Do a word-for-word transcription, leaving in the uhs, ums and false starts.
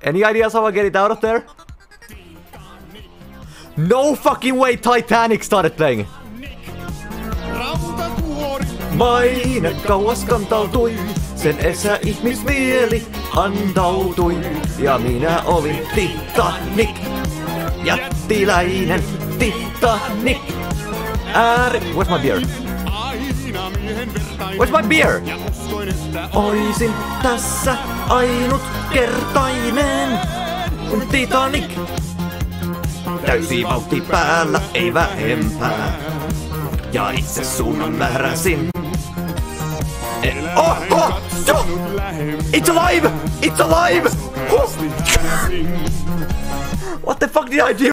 Any ideas how I get it out of there? No fucking way Titanic started playing. Maine kauas kantautui, sen esä ihmismieli antautui. Ja minä olin Titanic, jättiläinen Titanic. Ääri... Where's my beer? Where's my beer? Oisin tässä ainutkertainen kun Titanic. Täysi vauhti päällä, ei vähempää. Ja itse suunnan määräsin. Oh, oh, oh! It's alive! It's alive! Oh. What the fuck did I do?